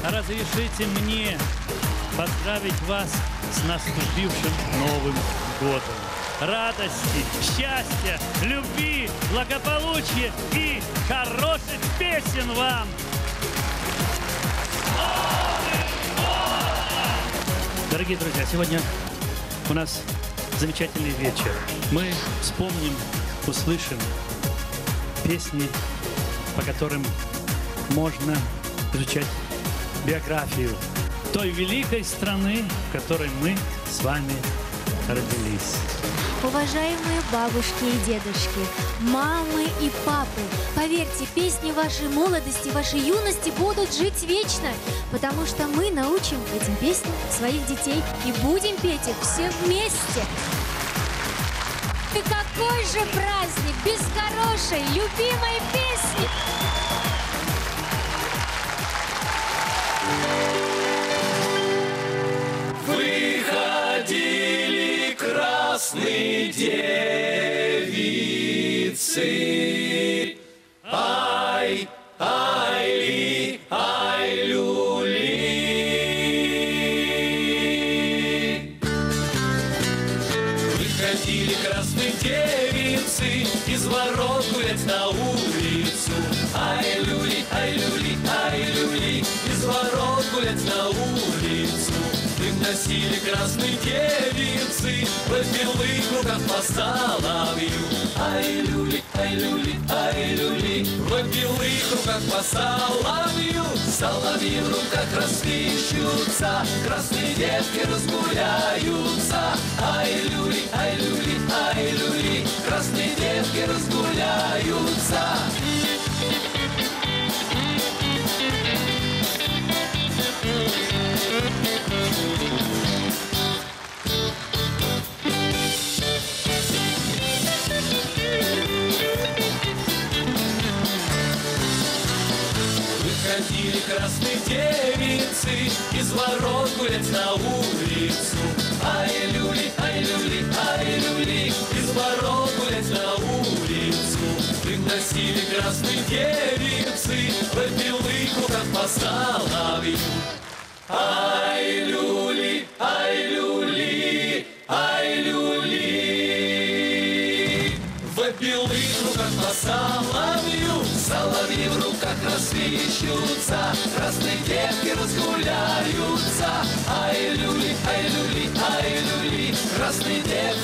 разрешите мне поздравить вас с наступившим Новым годом. Радости, счастья, любви, благополучия и хороших песен вам! Дорогие друзья, сегодня у нас замечательный вечер. Мы вспомним, услышим песни, по которым можно изучать биографию той великой страны, в которой мы с вами родились. Уважаемые бабушки и дедушки, мамы и папы, поверьте, песни вашей молодости, вашей юности будут жить вечно, потому что мы научим этим песням своих детей и будем петь их все вместе. И какой же праздник без хорошей, любимой песни! Выходили красные девицы, ай, айли, ай-люли. Выходили красные девицы из ворот гулять на улицу, ай-люли, ай-люли, ай-люли, из ворот гулять на улицу. Носили красные девицы в белых руках по соловью. Ай-люли, ай-люли, ай-люли, в белых руках по соловью. Соловьи в руках распищутся, красные девки разгуляются. Ай-люли, ай-люли, ай-люли, красные девки разгуляются. Выходили красные девицы из ворот гулять на улицу. Ай-люли, ай-люли, ай-люли, из ворот гулять на улицу. Приносили красные девицы в белых руках по соловью. Ай-люли, ай-люли, ай-люли, в белых руках по соловью. Соловьи в руках рассвищутся, красные девки разгуляются. Ай-люли, ай-люли, ай-люли, красные девки